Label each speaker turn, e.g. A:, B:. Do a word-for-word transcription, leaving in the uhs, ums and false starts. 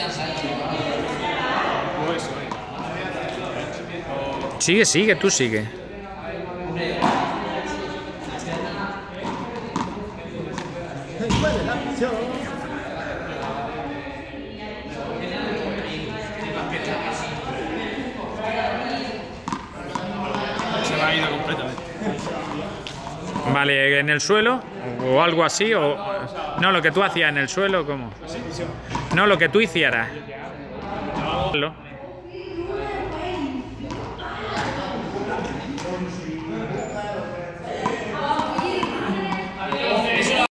A: Sigue, sigue, tú sigue.
B: Se me ha ido completamente.
A: Vale, en el suelo o algo así, o no, lo que tú hacías en el suelo, ¿cómo? No, lo que tú hicieras.